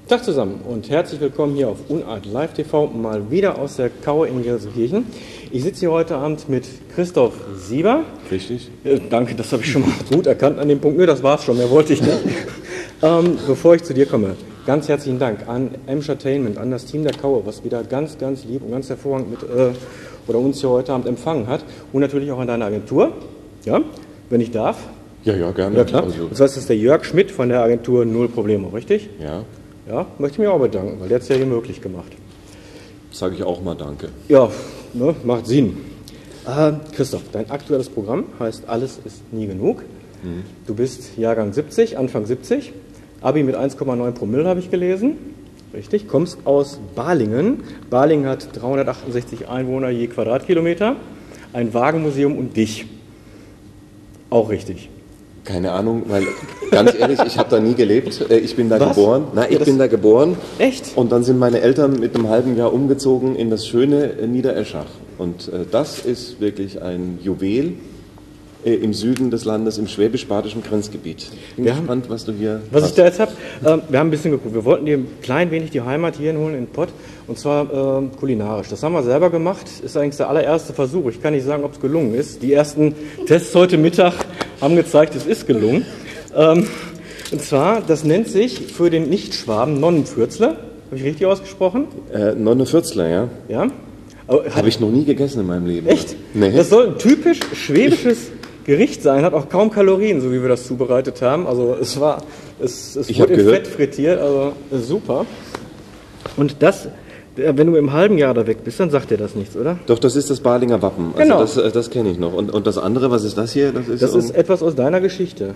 Tag zusammen und herzlich willkommen hier auf Unart Live TV, mal wieder aus der Kaue in Gelsenkirchen. Ich sitze hier heute Abend mit Christoph Sieber. Richtig. Danke, das habe ich schon mal gut erkannt an dem Punkt. Nö, das war's schon, mehr wollte ich nicht. Bevor ich zu dir komme, ganz herzlichen Dank an Entertainment, an das Team der Kaue, was wieder ganz, ganz lieb und ganz hervorragend uns hier heute Abend empfangen hat. Und natürlich auch an deine Agentur, ja, wenn ich darf. Ja, gerne. Ja, klar. Also, das heißt, das ist der Jörg Schmidt von der Agentur Null Probleme, richtig? Ja. Ja, möchte ich mir auch bedanken, weil der hat es ja hier möglich gemacht. Sage ich auch mal danke. Ja, ne, macht Sinn. Christoph, dein aktuelles Programm heißt Alles ist nie genug. Du bist Jahrgang 70, Anfang 70, Abi mit 1,9 Promille habe ich gelesen. Richtig, kommst aus Balingen. Balingen hat 368 Einwohner je Quadratkilometer, ein Wagenmuseum und dich. Auch richtig. Keine Ahnung, weil ganz ehrlich, ich habe da nie gelebt. Ich bin da geboren. Nein, ich bin da geboren. Echt? Und dann sind meine Eltern mit einem halben Jahr umgezogen in das schöne Niedereschach. Und das ist wirklich ein Juwel im Süden des Landes, im schwäbisch-badischen Grenzgebiet. Bin gespannt, was du hier hast. Ich da jetzt habe. Wir haben ein bisschen geguckt. Wir wollten dir ein klein wenig die Heimat hierhin holen in den Pott. Und zwar kulinarisch. Das haben wir selber gemacht. Ist eigentlich der allererste Versuch. Ich kann nicht sagen, ob es gelungen ist. Die ersten Tests heute Mittag haben gezeigt, es ist gelungen. Und zwar, das nennt sich für den Nichtschwaben Nonnenfürzler. Habe ich richtig ausgesprochen? Nonnenfürzler, ja. Ja. Habe ich noch nie gegessen in meinem Leben. Echt? Nee. Das soll ein typisch schwäbisches Gericht sein, hat auch kaum Kalorien, so wie wir das zubereitet haben. Also es wurde in Fett frittiert, also super. Und das, wenn du im halben Jahr da weg bist, dann sagt dir das nichts, oder? Doch, das ist das Balinger Wappen. Genau. Also das kenne ich noch. Und das andere, was ist das hier? Das ist etwas aus deiner Geschichte.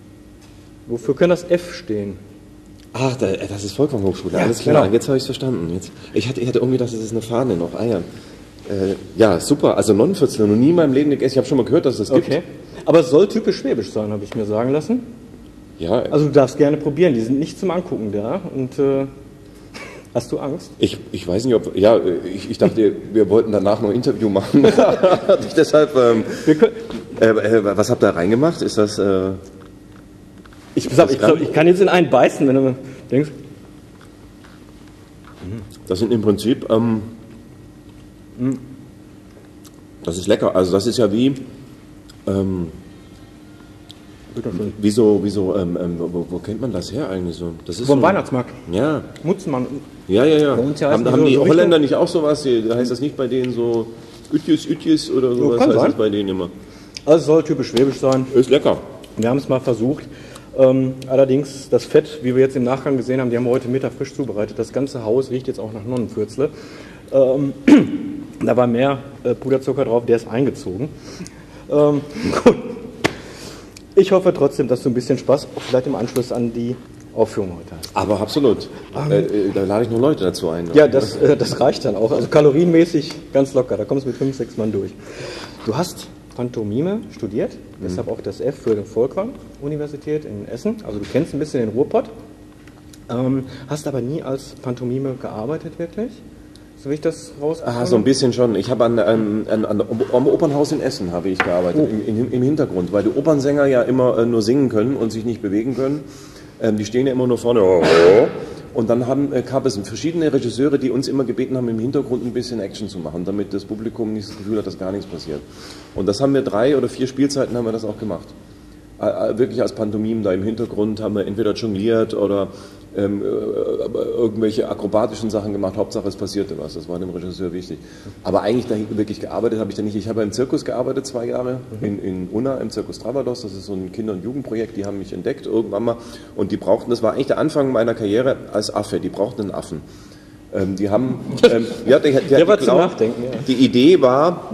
Wofür kann das F stehen? Ach, das ist Volkwang-Hochschule. Ja, alles klar, genau. Jetzt habe ich es verstanden. Ich hatte irgendwie gedacht, das ist eine Fahne noch. Ah ja. Ja, super. Also Nonnenfürzler, noch nie in meinem Leben gegessen. Ich habe schon mal gehört, dass es das gibt. Okay. Aber es soll typisch schwäbisch sein, habe ich mir sagen lassen. Ja. Also du darfst gerne probieren, die sind nicht zum Angucken da. Und hast du Angst? Ich weiß nicht, ob... Ja, ich dachte, wir wollten danach noch ein Interview machen. Deshalb... was habt ihr da reingemacht? Ist das... Ich kann jetzt in einen beißen, wenn du denkst... Das sind im Prinzip... das ist lecker. Also das ist ja wie... wo kennt man das her eigentlich so? Das ist vom so, Weihnachtsmarkt. Ja. Mutzenmann. Ja. Bei uns ja Haben die Holländer nicht auch sowas? Da heißt das nicht bei denen so Ütjes oder sowas? Kann heißt sein. das bei denen immer. Also es soll typisch schwäbisch sein. Ist lecker. Wir haben es mal versucht. Allerdings das Fett, wie wir jetzt im Nachgang gesehen haben, die haben wir heute Mittag frisch zubereitet. Das ganze Haus riecht jetzt auch nach Nonnenfürzle. Da war mehr Puderzucker drauf, der ist eingezogen. Gut. Ich hoffe trotzdem, dass du ein bisschen Spaß, vielleicht im Anschluss an die Aufführung heute hast. Aber absolut. Da lade ich noch Leute dazu ein. Ja, das reicht dann auch. Also kalorienmäßig ganz locker. Da kommst du mit 5, 6 Mann durch. Du hast Pantomime studiert, deshalb auch das F für die Volkwang-Universität in Essen. Also du kennst ein bisschen den Ruhrpott, hast aber nie als Pantomime gearbeitet wirklich, so wie ich das rauskriege. So ein bisschen schon. Ich habe am Opernhaus in Essen habe ich gearbeitet, im Hintergrund, weil die Opernsänger ja immer nur singen können und sich nicht bewegen können. Die stehen ja immer nur vorne. Und dann gab es verschiedene Regisseure, die uns immer gebeten haben, im Hintergrund ein bisschen Action zu machen, damit das Publikum nicht das Gefühl hat, dass gar nichts passiert. Und das haben wir 3 oder 4 Spielzeiten haben wir das auch gemacht. Wirklich als Pantomim da im Hintergrund haben wir entweder jongliert oder irgendwelche akrobatischen Sachen gemacht. Hauptsache es passierte was, das war dem Regisseur wichtig. Aber eigentlich da wirklich gearbeitet habe ich da nicht. Ich habe im Zirkus gearbeitet 2 Jahre, in Unna, im Zirkus Travados. Das ist so ein Kinder- und Jugendprojekt, die haben mich entdeckt irgendwann mal. Und die brauchten, das war eigentlich der Anfang meiner Karriere als Affe, die brauchten einen Affen. Die haben, die Idee war,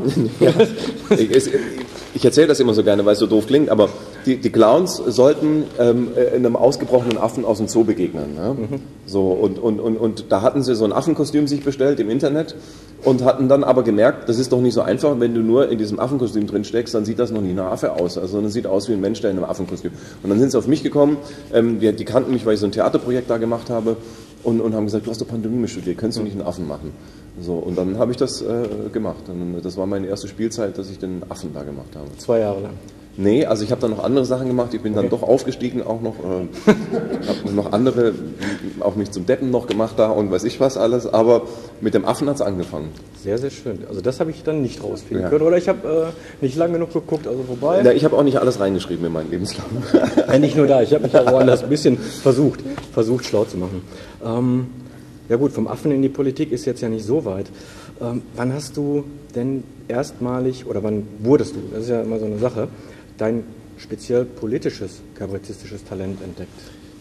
ich erzähle das immer so gerne, weil es so doof klingt, aber die Clowns sollten einem ausgebrochenen Affen aus dem Zoo begegnen. Ja? So, und da hatten sie so ein Affenkostüm sich bestellt im Internet und hatten dann aber gemerkt, das ist doch nicht so einfach, wenn du nur in diesem Affenkostüm drin steckst, dann sieht das noch nicht nach Affe aus, sondern es sieht aus wie ein Mensch, der in einem Affenkostüm. Und dann sind sie auf mich gekommen, die kannten mich, weil ich so ein Theaterprojekt da gemacht habe. Und haben gesagt, du hast doch Pantomime studiert, könntest du nicht einen Affen machen? So, und dann habe ich das gemacht. Und das war meine erste Spielzeit, dass ich den Affen da gemacht habe. 2 Jahre lang? Nee, also ich habe dann noch andere Sachen gemacht. Ich bin dann doch aufgestiegen, auch noch, habe noch andere auch mich zum Deppen noch gemacht da und weiß ich was alles, aber mit dem Affen hat es angefangen. Sehr, sehr schön. Also das habe ich dann nicht rausfinden können. Oder ich habe nicht lange genug geguckt, also wobei. Ja, ich habe auch nicht alles reingeschrieben in meinen Lebenslauf. Nicht nur da, ich habe mich auch woanders ein bisschen versucht schlau zu machen. Ja gut, vom Affen in die Politik ist jetzt ja nicht so weit. Wann hast du denn erstmalig, oder wann wurdest du, das ist ja immer so eine Sache, dein speziell politisches, kabarettistisches Talent entdeckt?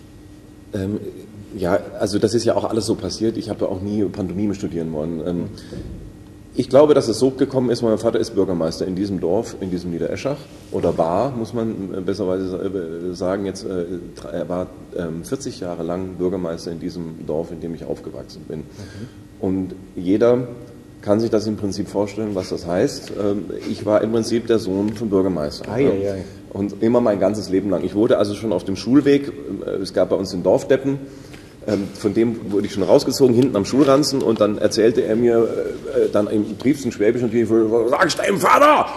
Ja, also das ist ja auch alles so passiert. Ich habe ja auch nie Pantomime studieren wollen. Ich glaube, dass es so gekommen ist, mein Vater ist Bürgermeister in diesem Dorf, in diesem Niedereschach, oder war, muss man besserweise sagen, jetzt, er war 40 Jahre lang Bürgermeister in diesem Dorf, in dem ich aufgewachsen bin. Und jeder kann sich das im Prinzip vorstellen, was das heißt. Ich war im Prinzip der Sohn vom Bürgermeister. Und immer mein ganzes Leben lang. Ich wurde also schon auf dem Schulweg, es gab bei uns den Dorfdeppen, von dem wurde ich schon rausgezogen, hinten am Schulranzen, und dann erzählte er mir dann im tiefsten Schwäbischen, sag deinem Vater,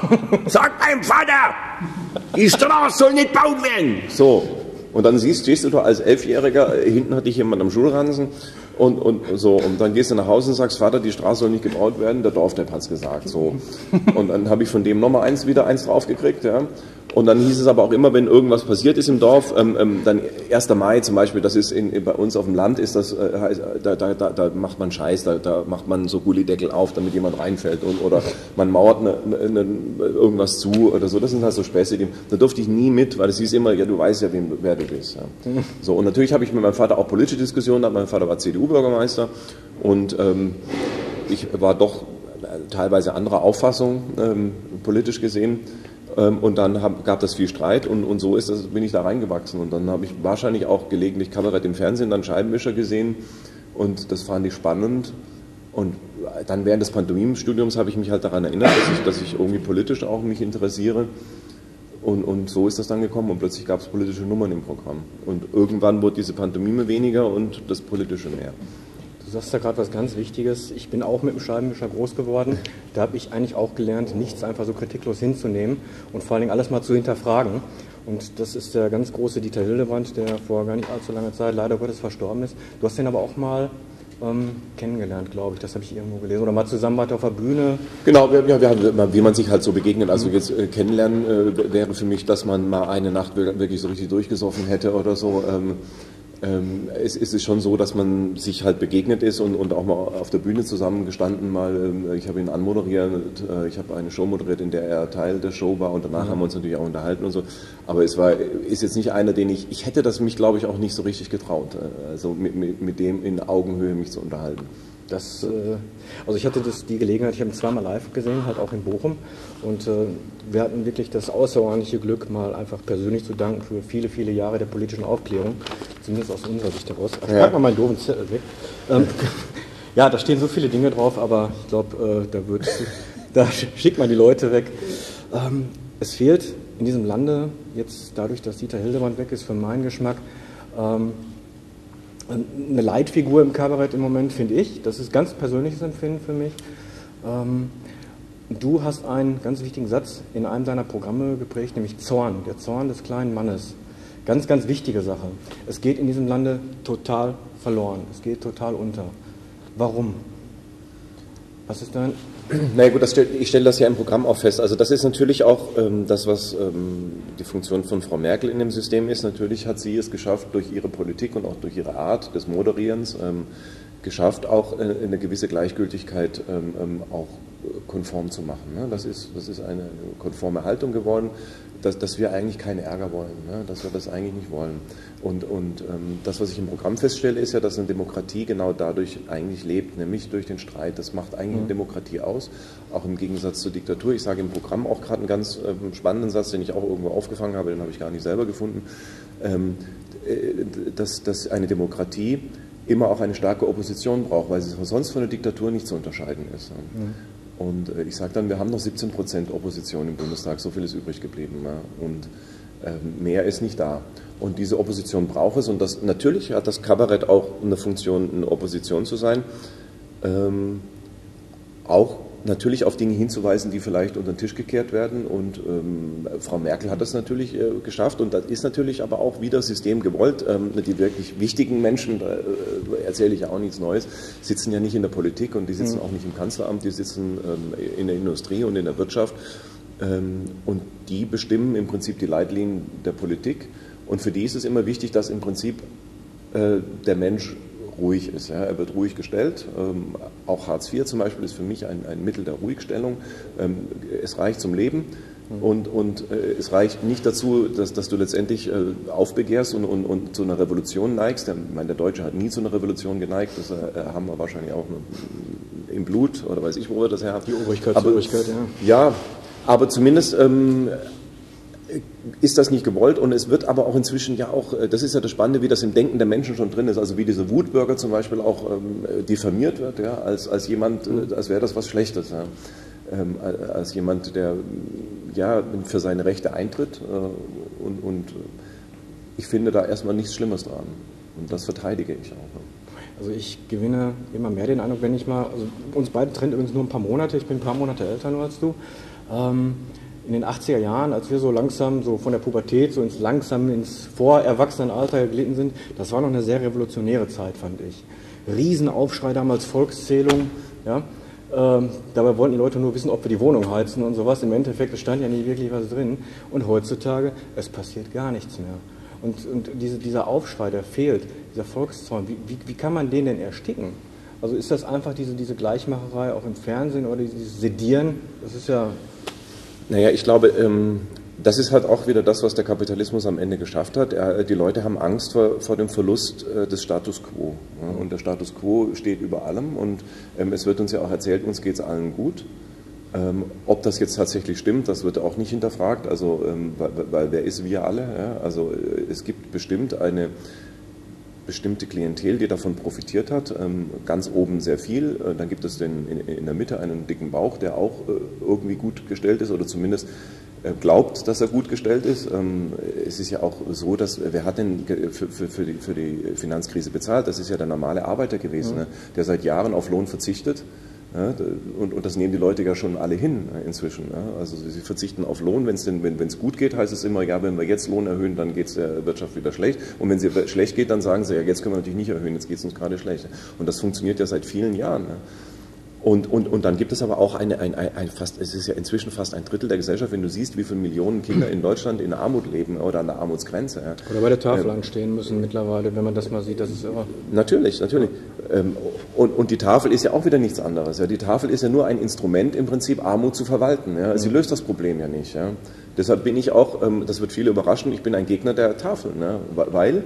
die Straße soll nicht gebaut werden. So, und dann stehst du da als 11-Jähriger, hinten hatte ich jemand am Schulranzen, und dann gehst du nach Hause und sagst, Vater, die Straße soll nicht gebaut werden, der Dorfdepp hat's gesagt. So. Und dann habe ich von dem nochmal wieder eins draufgekriegt, ja. Und dann hieß es aber auch immer, wenn irgendwas passiert ist im Dorf, dann 1. Mai zum Beispiel, das ist bei uns auf dem Land, ist das, da macht man Scheiß, da macht man so Gullideckel auf, damit jemand reinfällt, oder man mauert irgendwas zu oder so. Das sind halt so Späße, da durfte ich nie mit, weil es hieß immer, ja, du weißt ja, wer du bist. Ja. So, und natürlich habe ich mit meinem Vater auch politische Diskussionen gehabt. Mein Vater war CDU-Bürgermeister, und ich war doch teilweise anderer Auffassung, politisch gesehen. Und dann gab es viel Streit, und so bin ich da reingewachsen. Und dann habe ich wahrscheinlich auch gelegentlich Kabarett im Fernsehen, dann Scheibenwischer gesehen, und das fand ich spannend. Und dann während des Pantomimenstudiums habe ich mich halt daran erinnert, dass ich irgendwie politisch auch mich interessiere. Und so ist das dann gekommen, und plötzlich gab es politische Nummern im Programm. Und irgendwann wurde diese Pantomime weniger und das Politische mehr. Du sagst da gerade was ganz Wichtiges. Ich bin auch mit dem Scheibenwischer groß geworden. Da habe ich eigentlich auch gelernt, nichts einfach so kritiklos hinzunehmen und vor allen Dingen alles mal zu hinterfragen. Und das ist der ganz große Dieter Hildebrandt, der vor gar nicht allzu langer Zeit leider Gottes verstorben ist. Du hast den aber auch mal kennengelernt, glaube ich. Das habe ich irgendwo gelesen. Oder mal zusammen auf der Bühne. Genau, wie man sich halt so begegnet. Also jetzt kennenlernen wäre für mich, dass man mal eine Nacht wirklich so richtig durchgesoffen hätte oder so. Es ist schon so, dass man sich halt begegnet ist und auch mal auf der Bühne zusammengestanden mal. Ich habe ihn anmoderiert, ich habe eine Show moderiert, in der er Teil der Show war, und danach haben wir uns natürlich auch unterhalten und so. Aber ist jetzt nicht einer, den ich hätte das mich, glaube ich, auch nicht so richtig getraut, also mit dem in Augenhöhe mich zu unterhalten. Also ich hatte die Gelegenheit, ich habe ihn zweimal live gesehen, halt auch in Bochum, und wir hatten wirklich das außerordentliche Glück, mal einfach persönlich zu danken für viele, viele Jahre der politischen Aufklärung, zumindest aus unserer Sicht heraus. Ich pack mal meinen doofen Zettel weg. Ja, da stehen so viele Dinge drauf, aber ich glaube, da schickt man die Leute weg. Es fehlt in diesem Lande, jetzt dadurch, dass Dieter Hildebrandt weg ist, für meinen Geschmack, eine Leitfigur im Kabarett im Moment, finde ich. Das ist ganz persönliches Empfinden für mich. Du hast einen ganz wichtigen Satz in einem deiner Programme geprägt, nämlich Zorn, der Zorn des kleinen Mannes. Ganz, ganz wichtige Sache. Es geht in diesem Lande total verloren. Es geht total unter. Warum? Was ist dein... Na ja, gut, ich stelle das ja im Programm auch fest. Also das ist natürlich auch das, was die Funktion von Frau Merkel in dem System ist. Natürlich hat sie es geschafft, durch ihre Politik und auch durch ihre Art des Moderierens geschafft, auch eine gewisse Gleichgültigkeit auch konform zu machen. Ne? Das ist eine konforme Haltung geworden, dass wir eigentlich keinen Ärger wollen, ne? Dass wir das eigentlich nicht wollen. Und das, was ich im Programm feststelle, ist ja, dass eine Demokratie genau dadurch eigentlich lebt, nämlich durch den Streit. Das macht eigentlich eine Demokratie aus, auch im Gegensatz zur Diktatur. Ich sage im Programm auch gerade einen ganz spannenden Satz, den ich auch irgendwo aufgefangen habe, den habe ich gar nicht selber gefunden, dass eine Demokratie immer auch eine starke Opposition braucht, weil sie sonst von der Diktatur nicht zu unterscheiden ist. Und ich sage dann, wir haben noch 17% Opposition im Bundestag, so viel ist übrig geblieben. Ja? Und mehr ist nicht da. Und diese Opposition braucht es, und natürlich hat das Kabarett auch eine Funktion, eine Opposition zu sein, auch natürlich auf Dinge hinzuweisen, die vielleicht unter den Tisch gekehrt werden. Und Frau Merkel hat das natürlich geschafft. Und das ist natürlich aber auch wieder System gewollt. Die wirklich wichtigen Menschen, da erzähle ich ja auch nichts Neues, sitzen ja nicht in der Politik und die sitzen auch nicht im Kanzleramt, die sitzen in der Industrie und in der Wirtschaft. Und die bestimmen im Prinzip die Leitlinien der Politik. Und für die ist es immer wichtig, dass im Prinzip der Mensch ruhig ist. Ja. Er wird ruhig gestellt. Auch Hartz IV zum Beispiel ist für mich ein Mittel der Ruhigstellung. Es reicht zum Leben und es reicht nicht dazu, dass du letztendlich aufbegehrst und zu einer Revolution neigst. Der Deutsche hat nie zu einer Revolution geneigt. Das haben wir wahrscheinlich auch im Blut oder weiß ich, wo wir das her haben. Die Obrigkeit, ja. Ja, aber zumindest ist das nicht gewollt und es wird aber auch inzwischen ja auch, das ist ja das Spannende, wie das im Denken der Menschen schon drin ist, also wie dieser Wutbürger zum Beispiel auch diffamiert wird, ja, als jemand, als wäre das was Schlechtes, ja, als jemand, der ja für seine Rechte eintritt und ich finde da erstmal nichts Schlimmes dran und das verteidige ich auch. Also ich gewinne immer mehr den Eindruck, wenn ich mal, also uns beide trennt übrigens nur ein paar Monate, ich bin ein paar Monate älter nur als du, in den 80er Jahren, als wir so langsam so von der Pubertät so ins Vorerwachsenenalter geglitten sind, das war noch eine sehr revolutionäre Zeit, fand ich. Riesenaufschrei damals, Volkszählung, ja. Dabei wollten die Leute nur wissen, ob wir die Wohnung heizen und sowas. Im Endeffekt stand ja nie wirklich was drin. Und heutzutage, es passiert gar nichts mehr. Und dieser Aufschrei, der fehlt, dieser Volkszorn, wie kann man den denn ersticken? Also ist das einfach diese Gleichmacherei auch im Fernsehen oder dieses Sedieren? Das ist ja... Naja, ich glaube, das ist halt auch wieder das, was der Kapitalismus am Ende geschafft hat. Die Leute haben Angst vor dem Verlust des Status quo. Und der Status quo steht über allem und es wird uns ja auch erzählt, uns geht es allen gut. Ob das jetzt tatsächlich stimmt, das wird auch nicht hinterfragt, also, weil wer ist wir alle? Ja? Also es gibt bestimmt eine bestimmte Klientel, die davon profitiert hat, ganz oben sehr viel, dann gibt es in der Mitte einen dicken Bauch, der auch irgendwie gut gestellt ist oder zumindest glaubt, dass er gut gestellt ist. Es ist ja auch so, dass wer hat denn für die Finanzkrise bezahlt? Das ist ja der normale Arbeiter gewesen, ne? Der seit Jahren auf Lohn verzichtet. Ja, und das nehmen die Leute ja schon alle hin inzwischen. Ja. Also sie verzichten auf Lohn, wenn es gut geht, heißt es immer, ja, wenn wir jetzt Lohn erhöhen, dann geht es der Wirtschaft wieder schlecht. Und wenn es schlecht geht, dann sagen sie, ja, jetzt können wir natürlich nicht erhöhen, jetzt geht es uns gerade schlecht. Und das funktioniert ja seit vielen Jahren. Ja. Und dann gibt es aber auch es ist ja inzwischen fast ein Drittel der Gesellschaft, wenn du siehst, wie viele Millionen Kinder in Deutschland in Armut leben oder an der Armutsgrenze. Ja. Oder bei der Tafel anstehen müssen mittlerweile, wenn man das mal sieht, das ist irre. Natürlich. Und die Tafel ist ja auch wieder nichts anderes. Ja. Die Tafel ist ja nur ein Instrument, im Prinzip Armut zu verwalten. Ja. Sie löst das Problem ja nicht. Ja. Deshalb bin ich auch, das wird viele überraschen, ich bin ein Gegner der Tafel, ne, weil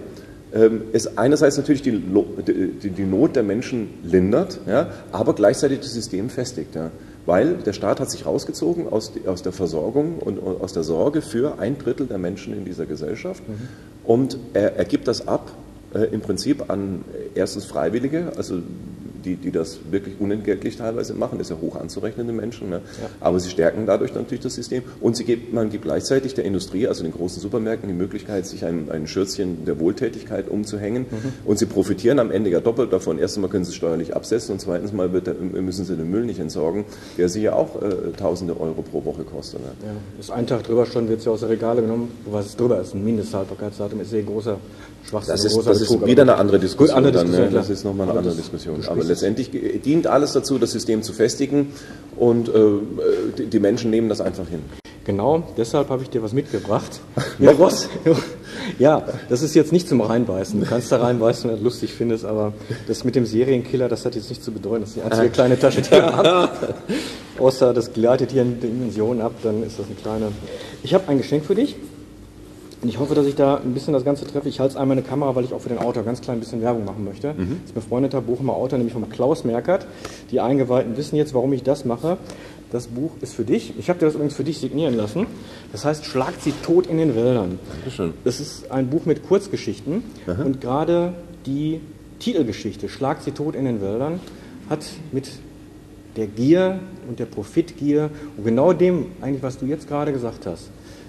es einerseits natürlich die Not der Menschen lindert, ja, aber gleichzeitig das System festigt. Ja, weil der Staat hat sich rausgezogen aus der Versorgung und aus der Sorge für ein Drittel der Menschen in dieser Gesellschaft und er gibt das ab im Prinzip an erstens Freiwillige, also die das wirklich unentgeltlich teilweise machen, das ist ja hoch anzurechnende Menschen, ne? Ja. Aber sie stärken dadurch natürlich das System und man gibt gleichzeitig der Industrie, also den großen Supermärkten, die Möglichkeit, sich ein Schürzchen der Wohltätigkeit umzuhängen und sie profitieren am Ende ja doppelt davon. Erstens mal können sie es steuerlich absetzen und zweitens mal müssen sie den Müll nicht entsorgen, der sie ja auch tausende Euro pro Woche kostet. Ne? Ja. Ist ein Tag drüber schon, wird es ja aus der Regale genommen, was drüber ist, ein Mindesthaltbarkeitsdatum, ist sehr großer Schwachsinn. Das ist wieder eine andere Diskussion. Das ist nochmal eine andere Diskussion. Aber letztendlich dient alles dazu, das System zu festigen und die Menschen nehmen das einfach hin. Genau, deshalb habe ich dir was mitgebracht. Ja, was? Ja, das ist jetzt nicht zum Reinbeißen. Du kannst da reinbeißen, wenn du das lustig findest, aber das mit dem Serienkiller, das hat jetzt nicht zu bedeuten. Das ist die einzige kleine Tasche, die wir haben. Außer das gleitet hier in Dimensionen ab, dann ist das eine kleine... Ich habe ein Geschenk für dich. Und ich hoffe, dass ich da ein bisschen das Ganze treffe. Ich halte einmal eine Kamera, weil ich auch für den Autor ganz klein ein bisschen Werbung machen möchte. Das ist ein befreundeter Bochumer Autor, nämlich von Klaus Merkert. Die Eingeweihten wissen jetzt, warum ich das mache. Das Buch ist für dich. Ich habe dir das übrigens für dich signieren lassen. Das heißt, Schlagt sie tot in den Wäldern. Dankeschön. Das ist ein Buch mit Kurzgeschichten. Aha. Und gerade die Titelgeschichte, Schlagt sie tot in den Wäldern, hat mit der Gier und der Profitgier und genau dem eigentlich, was du jetzt gerade gesagt hast,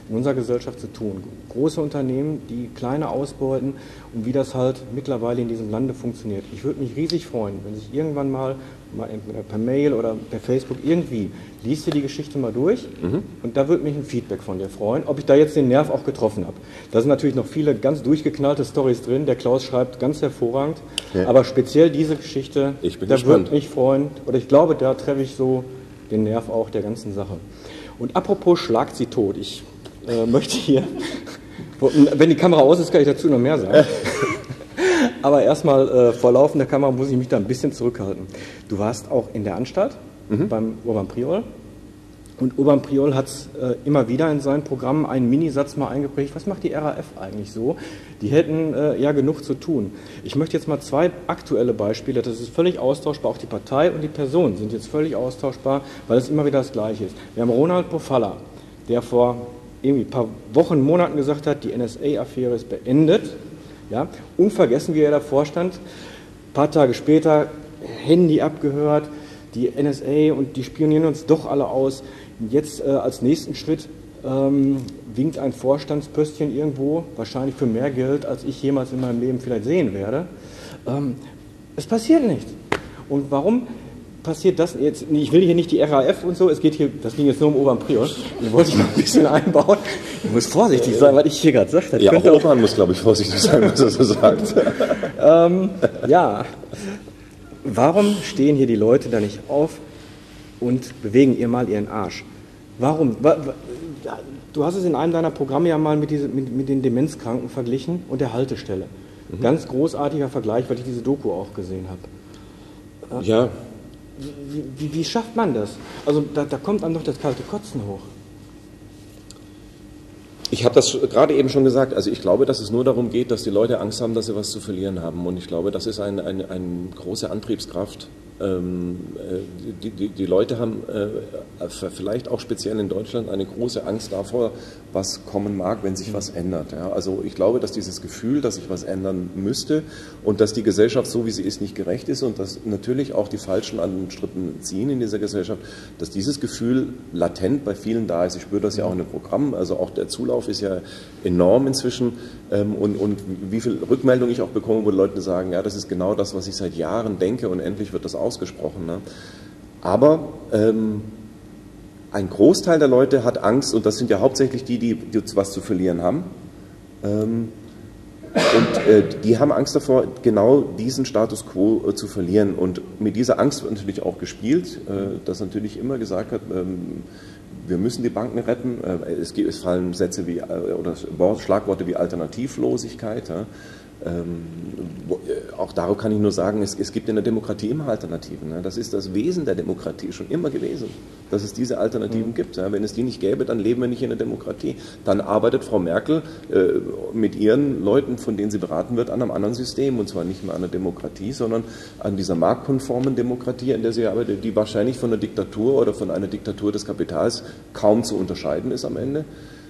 in unserer Gesellschaft zu tun. Große Unternehmen, die kleine ausbeuten und wie das halt mittlerweile in diesem Lande funktioniert. Ich würde mich riesig freuen, wenn sich irgendwann mal entweder per Mail oder per Facebook irgendwie, liest dir die Geschichte mal durch und da würde mich ein Feedback von dir freuen, ob ich da jetzt den Nerv auch getroffen habe. Da sind natürlich noch viele ganz durchgeknallte Storys drin, der Klaus schreibt ganz hervorragend, aber speziell diese Geschichte, da würde mich freuen, oder ich glaube, da treffe ich so den Nerv auch der ganzen Sache. Und apropos schlagt sie tot, ich möchte hier, wenn die Kamera aus ist, kann ich dazu noch mehr sagen. Aber erstmal vor laufender Kamera muss ich mich da ein bisschen zurückhalten. Du warst auch in der Anstalt beim Urban Priol. Und Urban Priol hat immer wieder in seinen Programmen einen Minisatz mal eingeprägt. Was macht die RAF eigentlich so? Die hätten ja genug zu tun. Ich möchte jetzt mal 2 aktuelle Beispiele, das ist völlig austauschbar, auch die Partei und die Person sind jetzt völlig austauschbar, weil es immer wieder das Gleiche ist. Wir haben Ronald Pofalla, der vor irgendwie ein paar Wochen, Monaten gesagt hat, die NSA-Affäre ist beendet. Ja? Unvergessen, wie er davor stand. Ein paar Tage später, Handy abgehört, die NSA und die spionieren uns doch alle aus. Jetzt als nächsten Schritt winkt ein Vorstandspöstchen irgendwo, wahrscheinlich für mehr Geld, als ich jemals in meinem Leben vielleicht sehen werde. Es passiert nichts. Und warum passiert das jetzt? Ich will hier nicht die RAF und so, es geht hier, das ging jetzt nur um Urban Priol. Den wollte ich noch ein bisschen einbauen. Ich muss vorsichtig sein, was ich hier gerade sage. Ja, auch Urban muss, glaube ich, vorsichtig sein, was er so sagt. Ja, warum stehen hier die Leute da nicht auf und bewegen ihr mal ihren Arsch? Warum? Du hast es in einem deiner Programme ja mal mit den Demenzkranken verglichen und der Haltestelle. Ganz großartiger Vergleich, weil ich diese Doku auch gesehen habe. Ja. Wie schafft man das? Also da kommt einem doch das kalte Kotzen hoch. Ich habe das gerade eben schon gesagt. Also ich glaube, dass es nur darum geht, dass die Leute Angst haben, dass sie was zu verlieren haben. Und ich glaube, das ist eine große Antriebskraft. Die Leute haben vielleicht auch speziell in Deutschland eine große Angst davor, was kommen mag, wenn sich was ändert. Ja, also ich glaube, dass dieses Gefühl, dass sich was ändern müsste und dass die Gesellschaft so, wie sie ist, nicht gerecht ist und dass natürlich auch die Falschen an den Strippen ziehen in dieser Gesellschaft, dass dieses Gefühl latent bei vielen da ist. Ich spüre das ja auch in den Programmen. Also auch der Zulauf ist ja enorm inzwischen und wie viel Rückmeldung ich auch bekomme, wo Leute sagen, ja, das ist genau das, was ich seit Jahren denke und endlich wird das ausgesprochen. Ne? Aber ein Großteil der Leute hat Angst und das sind ja hauptsächlich die was zu verlieren haben. Und die haben Angst davor, genau diesen Status quo zu verlieren. Und mit dieser Angst wird natürlich auch gespielt, dass natürlich immer gesagt hat, wir müssen die Banken retten. Es fallen Sätze wie oder Schlagworte wie Alternativlosigkeit. Ja. Auch darauf kann ich nur sagen, es gibt in der Demokratie immer Alternativen. Ne? Das ist das Wesen der Demokratie schon immer gewesen, dass es diese Alternativen gibt. Ja? Wenn es die nicht gäbe, dann leben wir nicht in der Demokratie. Dann arbeitet Frau Merkel mit ihren Leuten, von denen sie beraten wird, an einem anderen System. Und zwar nicht mehr an der Demokratie, sondern an dieser marktkonformen Demokratie, an der sie arbeitet, die wahrscheinlich von der Diktatur oder von einer Diktatur des Kapitals kaum zu unterscheiden ist am Ende.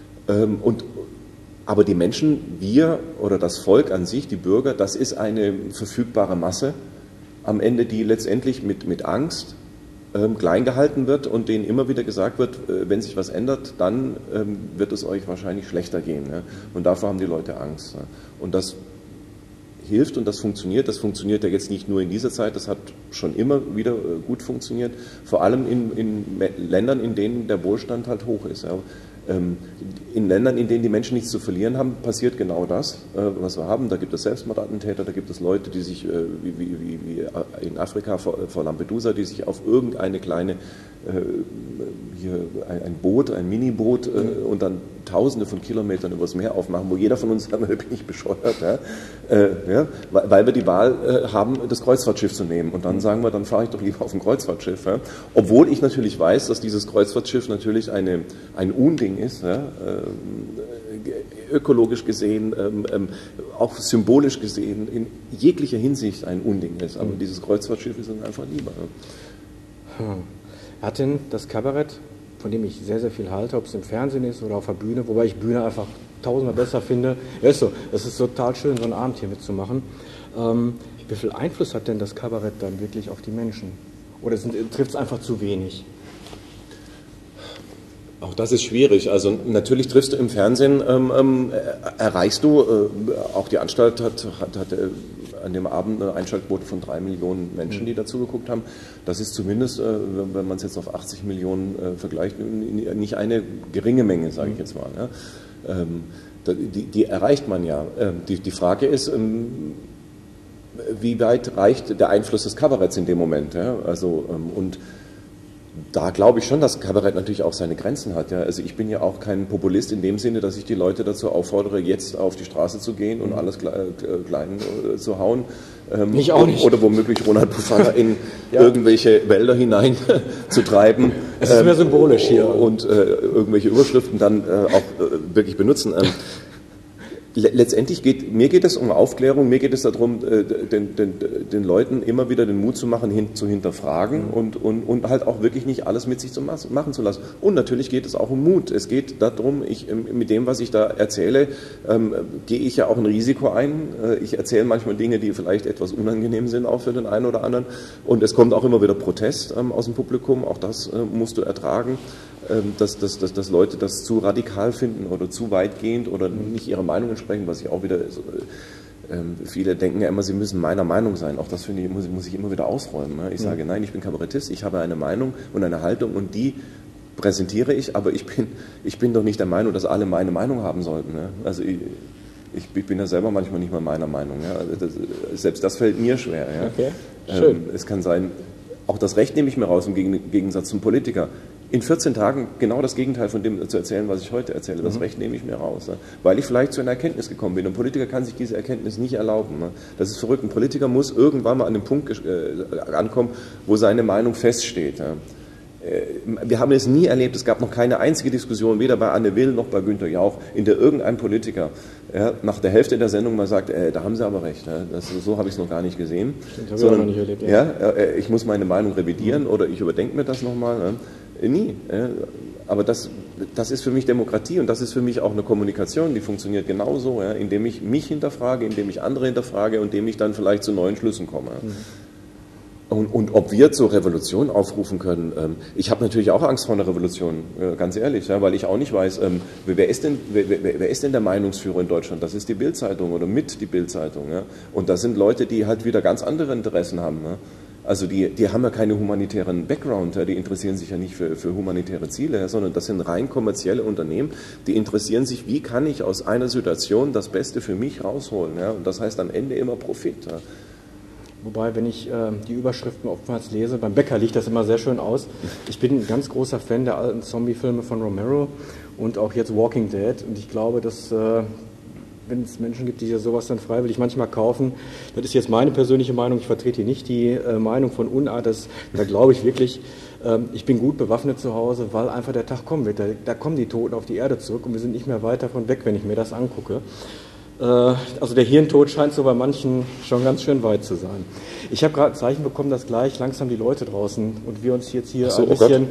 Aber die Menschen, wir oder das Volk an sich, die Bürger, das ist eine verfügbare Masse am Ende, die letztendlich mit Angst klein gehalten wird und denen immer wieder gesagt wird, wenn sich was ändert, dann wird es euch wahrscheinlich schlechter gehen. Ja? Und davor haben die Leute Angst. Ja? Und das hilft und das funktioniert. Das funktioniert ja jetzt nicht nur in dieser Zeit, das hat schon immer wieder gut funktioniert, vor allem in Ländern, in denen der Wohlstand halt hoch ist. Ja? In Ländern, in denen die Menschen nichts zu verlieren haben, passiert genau das, was wir haben. Da gibt es Selbstmordattentäter, da gibt es Leute, die sich, wie in Afrika vor Lampedusa, die sich auf irgendeine kleine, hier ein Boot, ein Miniboot und dann Tausende von Kilometern übers Meer aufmachen, wo jeder von uns sagt, bin ich bescheuert, ja? Weil wir die Wahl haben, das Kreuzfahrtschiff zu nehmen. Und dann sagen wir, dann fahre ich doch lieber auf ein Kreuzfahrtschiff. Ja? Obwohl ich natürlich weiß, dass dieses Kreuzfahrtschiff natürlich ein Unding ist, ja? Ökologisch gesehen, auch symbolisch gesehen, in jeglicher Hinsicht ein Unding ist. Aber dieses Kreuzfahrtschiff ist uns einfach lieber. Ja? Hat denn das Kabarett, von dem ich sehr, sehr viel halte, ob es im Fernsehen ist oder auf der Bühne, wobei ich Bühne einfach tausendmal besser finde. Ja, ist so, es ist total schön, so einen Abend hier mitzumachen. Wie viel Einfluss hat denn das Kabarett dann wirklich auf die Menschen? Oder trifft es einfach zu wenig? Auch das ist schwierig. Also natürlich triffst du im Fernsehen, erreichst du, auch die Anstalt hat an dem Abend eine Einschaltquote von 3 Millionen Menschen, die dazu geguckt haben. Das ist zumindest, wenn man es jetzt auf 80 Millionen vergleicht, nicht eine geringe Menge, sage ich jetzt mal. Ja. Die erreicht man ja. Die Frage ist, wie weit reicht der Einfluss des Kabaretts in dem Moment? Ja? Also, und da glaube ich schon, dass Kabarett natürlich auch seine Grenzen hat. Ja. Also ich bin ja auch kein Populist in dem Sinne, dass ich die Leute dazu auffordere, jetzt auf die Straße zu gehen und alles klein zu hauen. Ich auch nicht. Oder womöglich Ronald Pofalla in irgendwelche Wälder hinein zu treiben. Es ist mehr symbolisch hier. Und irgendwelche Überschriften dann auch wirklich benutzen. Letztendlich mir geht es um Aufklärung, mir geht es darum, den Leuten immer wieder den Mut zu machen, zu hinterfragen und halt auch wirklich nicht alles mit sich machen zu lassen. Und natürlich geht es auch um Mut. Es geht darum, mit dem, was ich da erzähle, gehe ich ja auch ein Risiko ein. Ich erzähle manchmal Dinge, die vielleicht etwas unangenehm sind, auch für den einen oder anderen. Und es kommt auch immer wieder Protest aus dem Publikum, auch das musst du ertragen. Dass Leute das zu radikal finden oder zu weitgehend oder nicht ihrer Meinung entsprechen, was ich auch wieder, viele denken ja immer, sie müssen meiner Meinung sein. Auch das, finde ich, muss ich immer wieder ausräumen. Ich sage, nein, ich bin Kabarettist, ich habe eine Meinung und eine Haltung und die präsentiere ich, aber ich bin doch nicht der Meinung, dass alle meine Meinung haben sollten. Also ich bin ja selber manchmal nicht mal meiner Meinung. Selbst das fällt mir schwer. Okay. Schön. Es kann sein, auch das Recht nehme ich mir raus, im Gegensatz zum Politiker. In 14 Tagen genau das Gegenteil von dem zu erzählen, was ich heute erzähle. Das Recht nehme ich mir raus. Weil ich vielleicht zu einer Erkenntnis gekommen bin. Ein Politiker kann sich diese Erkenntnis nicht erlauben. Das ist verrückt. Ein Politiker muss irgendwann mal an den Punkt ankommen, wo seine Meinung feststeht. Wir haben es nie erlebt, es gab noch keine einzige Diskussion, weder bei Anne Will noch bei Günther Jauch, in der irgendein Politiker nach der Hälfte der Sendung mal sagt, da haben Sie aber recht, so habe ich es noch gar nicht gesehen. Stimmt, habe ich auch noch nicht erlebt. Ich muss meine Meinung revidieren oder ich überdenke mir das nochmal. Nie. Aber das ist für mich Demokratie und das ist für mich auch eine Kommunikation, die funktioniert genauso, indem ich mich hinterfrage, indem ich andere hinterfrage und indem ich dann vielleicht zu neuen Schlüssen komme. Und ob wir zur Revolution aufrufen können, ich habe natürlich auch Angst vor einer Revolution, ganz ehrlich, weil ich auch nicht weiß, wer ist denn der Meinungsführer in Deutschland? Das ist die Bild-Zeitung oder mit die Bild-Zeitung. Und das sind Leute, die halt wieder ganz andere Interessen haben. Also die haben ja keine humanitären Background, die interessieren sich ja nicht für humanitäre Ziele, sondern das sind rein kommerzielle Unternehmen, die interessieren sich, wie kann ich aus einer Situation das Beste für mich rausholen. Und das heißt am Ende immer Profit. Wobei, wenn ich die Überschriften oftmals lese, beim Bäcker liegt das immer sehr schön aus. Ich bin ein ganz großer Fan der alten Zombie-Filme von Romero und auch jetzt Walking Dead. Und ich glaube, dass wenn es Menschen gibt, die sich sowas dann freiwillig manchmal kaufen, das ist jetzt meine persönliche Meinung, ich vertrete hier nicht die Meinung von Unart, da glaube ich wirklich, ich bin gut bewaffnet zu Hause, weil einfach der Tag kommen wird. Da kommen die Toten auf die Erde zurück und wir sind nicht mehr weit davon weg, wenn ich mir das angucke. Also der Hirntod scheint so bei manchen schon ganz schön weit zu sein. Ich habe gerade ein Zeichen bekommen, dass gleich langsam die Leute draußen und wir uns jetzt hier ein bisschen...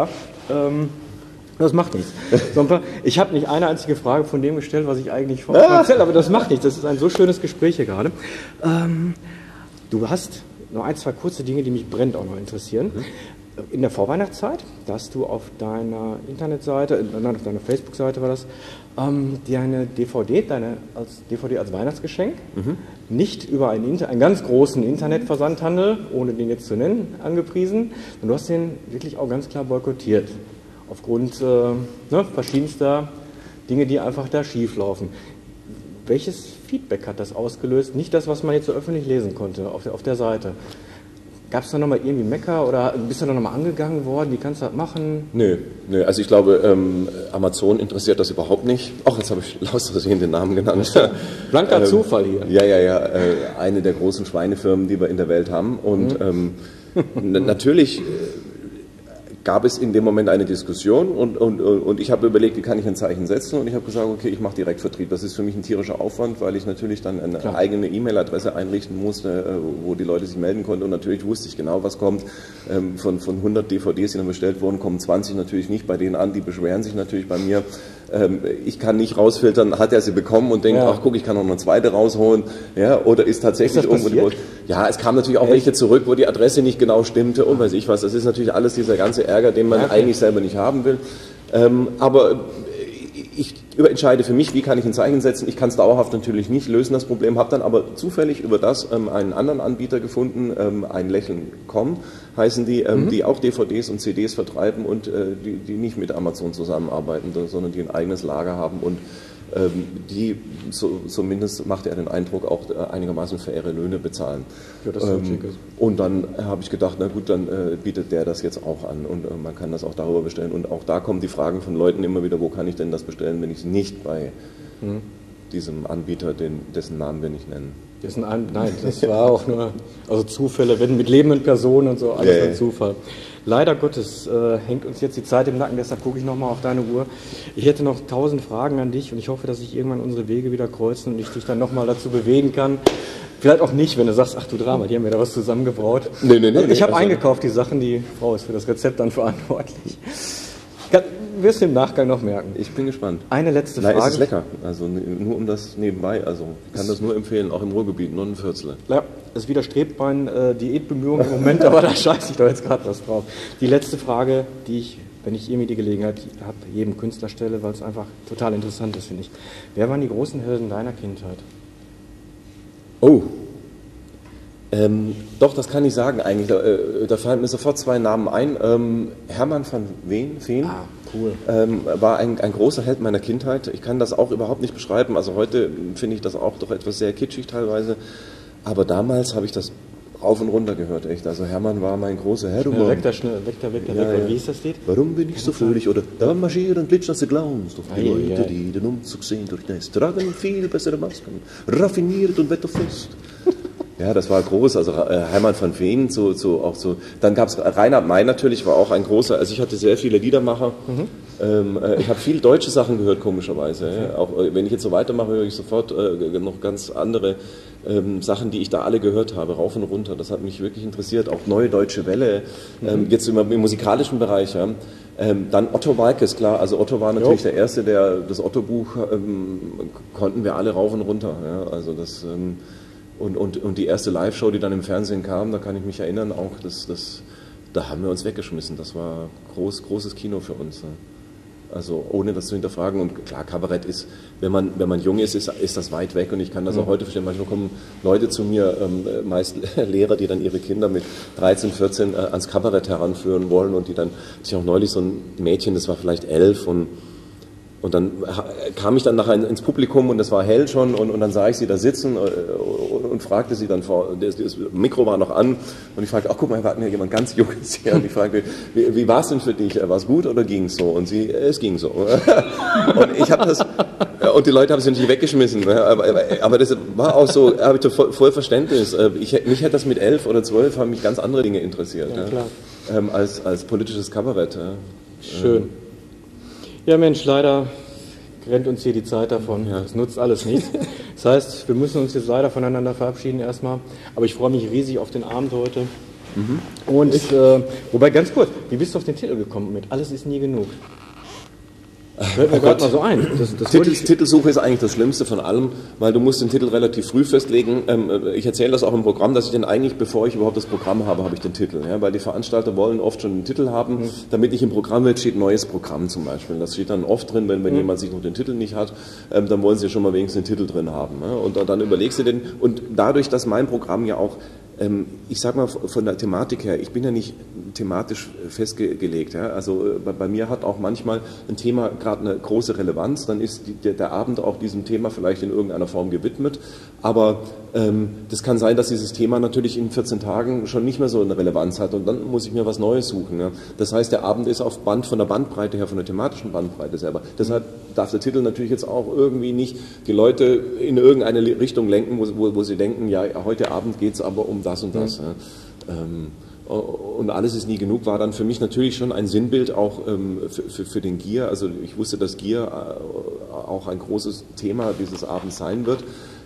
Das macht nichts. Ich habe nicht eine einzige Frage von dem gestellt, was ich eigentlich vorher erzählt, aber das macht nichts. Das ist ein so schönes Gespräch hier gerade. Du hast noch ein, zwei kurze Dinge, die mich brennend auch noch interessieren. In der Vorweihnachtszeit, da hast du auf deiner Internetseite, nein, auf deiner Facebook-Seite war das, deine DVD, als Weihnachtsgeschenk, nicht über einen ganz großen Internetversandhandel, ohne den jetzt zu nennen, angepriesen, und du hast den wirklich auch ganz klar boykottiert. Aufgrund verschiedenster Dinge, die einfach da schief laufen. Welches Feedback hat das ausgelöst? Nicht das, was man jetzt so öffentlich lesen konnte auf der Seite. Gab es da nochmal irgendwie Mecker oder bist du da nochmal angegangen worden? Wie kannst du das machen? Nö. Also ich glaube, Amazon interessiert das überhaupt nicht. Ach, jetzt habe ich aus Versehen den Namen genannt. Blanker Zufall hier. Ja. Eine der großen Schweinefirmen, die wir in der Welt haben. Und natürlich gab es in dem Moment eine Diskussion und ich habe überlegt, wie kann ich ein Zeichen setzen, und ich habe gesagt, okay, ich mache Direktvertrieb. Das ist für mich ein tierischer Aufwand, weil ich natürlich dann eine eigene E-Mail-Adresse einrichten musste, wo die Leute sich melden konnten, und natürlich wusste ich genau, was kommt. Von 100 DVDs, die dann bestellt wurden, kommen 20 natürlich nicht bei denen an, die beschweren sich natürlich bei mir. Ich kann nicht rausfiltern, hat er sie bekommen und denkt, ach guck, ich kann noch eine zweite rausholen, oder ist tatsächlich irgendwo... Ja, es kam natürlich auch welche zurück, wo die Adresse nicht genau stimmte und weiß ich was. Das ist natürlich alles dieser ganze Ärger, den man eigentlich selber nicht haben will. Aber ich entscheide für mich, wie kann ich ein Zeichen setzen. Ich kann es dauerhaft natürlich nicht lösen, das Problem, habe dann aber zufällig über das einen anderen Anbieter gefunden, ein Lächeln.com heißen die, die auch DVDs und CDs vertreiben und die nicht mit Amazon zusammenarbeiten, sondern die ein eigenes Lager haben und die, zumindest macht er den Eindruck, auch einigermaßen faire Löhne bezahlen. Ja, das ist schick. Und dann habe ich gedacht, na gut, dann bietet der das jetzt auch an und man kann das auch darüber bestellen. Und auch da kommen die Fragen von Leuten immer wieder, wo kann ich denn das bestellen, wenn ich es nicht bei diesem Anbieter, dessen Namen wir nicht nennen. Nein, das war auch nur Zufälle, wenn mit lebenden Personen und so, alles ein Zufall. Leider Gottes hängt uns jetzt die Zeit im Nacken, deshalb gucke ich nochmal auf deine Uhr. Ich hätte noch 1000 Fragen an dich und ich hoffe, dass sich irgendwann unsere Wege wieder kreuzen und ich dich dann nochmal dazu bewegen kann. Vielleicht auch nicht, wenn du sagst, ach du Drama, die haben mir da was zusammengebraut. Nee, ich habe eingekauft, die Sachen, die Frau ist für das Rezept dann verantwortlich. Wirst du im Nachgang noch merken. Ich bin gespannt. Eine letzte Frage. Es ist lecker, also nur um das nebenbei, also ich kann das nur empfehlen, auch im Ruhrgebiet, nur ein Viertel. Ja, es widerstrebt meinen Diätbemühungen im Moment, aber da scheiße ich doch jetzt gerade was drauf. Die letzte Frage, die ich, wenn ich irgendwie die Gelegenheit habe, jedem Künstler stelle, weil es einfach total interessant ist, finde ich. Wer waren die großen Helden deiner Kindheit? Oh, doch, das kann ich sagen eigentlich. Da fallen mir sofort zwei Namen ein. Hermann van Veen cool. War ein großer Held meiner Kindheit. Ich kann das auch überhaupt nicht beschreiben. Also heute finde ich das auch doch etwas sehr kitschig teilweise. Aber damals habe ich das rauf und runter gehört, echt. Also Hermann war mein großer Held. Weg. Wie ist das Lied? Warum bin ich so fröhlich? Oder da marschieren glitzernde Clowns durch die Leute, die den Umzug sehen durch das. Tragen viel bessere Masken, raffiniert und wetterfest. Ja, das war groß, also Hermann van Veen, auch so. Dann gab es Reinhard May natürlich, war auch ein großer, also ich hatte sehr viele Liedermacher. Ich habe viel deutsche Sachen gehört, komischerweise. Ja. Auch wenn ich jetzt so weitermache, höre ich sofort noch ganz andere Sachen, die ich da alle gehört habe, rauf und runter. Das hat mich wirklich interessiert, auch Neue Deutsche Welle, jetzt im musikalischen Bereich. Ja. Dann Otto Waalkes, klar, also Otto war natürlich der Erste, das Otto-Buch konnten wir alle rauf und runter. Ja. Also das... Und die erste Live-Show, die dann im Fernsehen kam, da kann ich mich erinnern, auch da haben wir uns weggeschmissen. Das war großes Kino für uns. Ne? Also ohne das zu hinterfragen. Und klar, Kabarett ist, wenn man jung ist das weit weg. Und ich kann das auch heute verstehen. Manchmal kommen Leute zu mir, meist Lehrer, die dann ihre Kinder mit 13, 14 ans Kabarett heranführen wollen. Und die dann, ich auch neulich so ein Mädchen, das war vielleicht 11 und dann kam ich dann nachher ins Publikum und es war hell schon und dann sah ich sie da sitzen und fragte sie dann das Mikro war noch an und ich fragte, ach guck mal, wir hatten ja jemand ganz Junges hier und ich fragte, wie war es denn für dich? War es gut oder ging es so? Und sie, es ging so. Und ich habe das, und die Leute haben sich natürlich weggeschmissen, aber das war auch so, habe ich voll Verständnis. Mich hätte das mit 11 oder 12, haben mich ganz andere Dinge interessiert. Ja, klar. Als politisches Kabarett. Ja. Schön. Ja Mensch, leider rennt uns hier die Zeit davon. Ja. Das nutzt alles nichts. Das heißt, wir müssen uns jetzt leider voneinander verabschieden erstmal. Aber ich freue mich riesig auf den Abend heute. Und wobei ganz kurz, wie bist du auf den Titel gekommen mit Alles ist nie genug? Hört mir gerade mal so ein. Titelsuche ist eigentlich das Schlimmste von allem, weil du musst den Titel relativ früh festlegen. Ich erzähle das auch im Programm, dass ich den eigentlich, bevor ich überhaupt das Programm habe, habe ich den Titel. Ja? Weil die Veranstalter wollen oft schon den Titel haben, damit nicht im Programm steht neues Programm zum Beispiel. Das steht dann oft drin, wenn jemand sich noch den Titel nicht hat, dann wollen sie schon mal wenigstens den Titel drin haben. Ja? Und dann überlegst du den. Und dadurch, dass mein Programm ja auch ich sag mal von der Thematik her, ich bin ja nicht thematisch festgelegt. Ja? Also bei mir hat auch manchmal ein Thema gerade eine große Relevanz, dann ist der Abend auch diesem Thema vielleicht in irgendeiner Form gewidmet. Aber das kann sein, dass dieses Thema natürlich in 14 Tagen schon nicht mehr so eine Relevanz hat und dann muss ich mir was Neues suchen. Ja? Das heißt, der Abend ist von der Bandbreite her, von der thematischen Bandbreite selber. Deshalb darf der Titel natürlich jetzt auch irgendwie nicht die Leute in irgendeine Richtung lenken, wo sie denken, ja, heute Abend geht es aber um das und das. Ja. Und alles ist nie genug war dann für mich natürlich schon ein Sinnbild auch für den Gier. Also ich wusste, dass Gier auch ein großes Thema dieses Abends sein wird.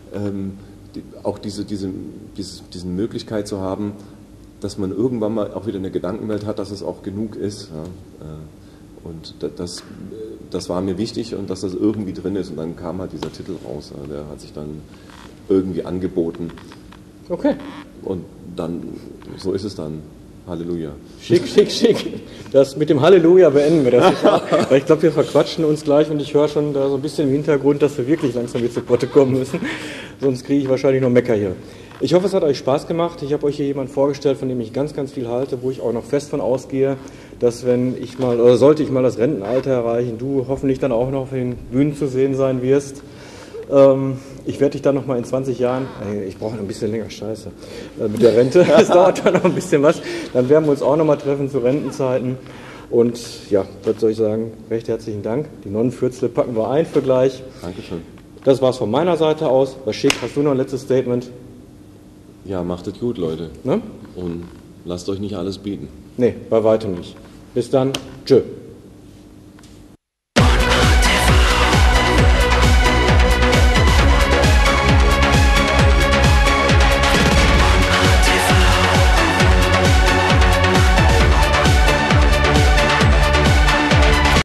Auch diese Möglichkeit zu haben, dass man irgendwann mal auch wieder eine Gedankenwelt hat, dass es auch genug ist. Ja. Und das war mir wichtig und dass das irgendwie drin ist. Und dann kam halt dieser Titel raus. Der hat sich dann irgendwie angeboten. Okay. Und dann, so ist es dann. Halleluja. Schick, schick, schick. Das mit dem Halleluja beenden wir das jetzt auch, weil ich glaube, wir verquatschen uns gleich und ich höre schon da so ein bisschen im Hintergrund, dass wir wirklich langsam wieder zu Potte kommen müssen. Sonst kriege ich wahrscheinlich noch Mecker hier. Ich hoffe, es hat euch Spaß gemacht. Ich habe euch hier jemanden vorgestellt, von dem ich ganz, ganz viel halte, wo ich auch noch fest von ausgehe, dass wenn ich mal, oder sollte ich mal das Rentenalter erreichen, du hoffentlich dann auch noch auf den Bühnen zu sehen sein wirst. Ich werde dich dann noch mal in 20 Jahren, ich brauche ein bisschen länger, scheiße, mit der Rente, das dauert dann noch ein bisschen was, dann werden wir uns auch noch mal treffen zu Rentenzeiten und ja, was soll ich sagen, recht herzlichen Dank, die Nonnenfürzle packen wir ein für gleich. Dankeschön. Das war's von meiner Seite aus. Was schick, hast du noch ein letztes Statement? Ja, macht es gut, Leute. Ne? Und lasst euch nicht alles bieten. Nee, bei weitem nicht. Bis dann, tschö.